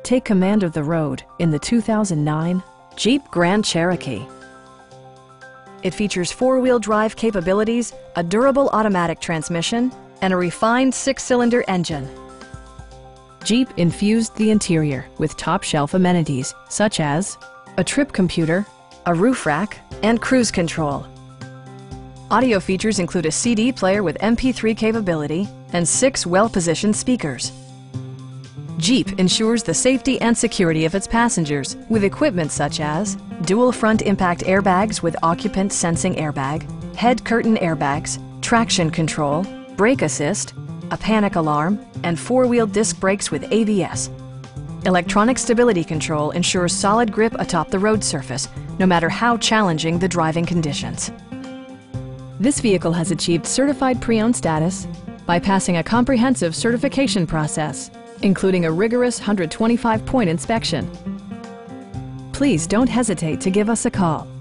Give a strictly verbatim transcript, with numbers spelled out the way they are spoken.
Take command of the road in the two thousand nine Jeep Grand Cherokee. It features four-wheel drive capabilities, a durable automatic transmission, and a refined six-cylinder engine. Jeep infused the interior with top-shelf amenities such as a trip computer, a roof rack, and cruise control. Audio features include a C D player with M P three capability and six well-positioned speakers. Jeep ensures the safety and security of its passengers with equipment such as dual front impact airbags with occupant sensing airbag, head curtain airbags, traction control, brake assist, a panic alarm, and four-wheel disc brakes with A B S. Electronic stability control ensures solid grip atop the road surface, no matter how challenging the driving conditions. This vehicle has achieved certified pre-owned status by passing a comprehensive certification process, including a rigorous one hundred twenty-five point inspection. Please don't hesitate to give us a call.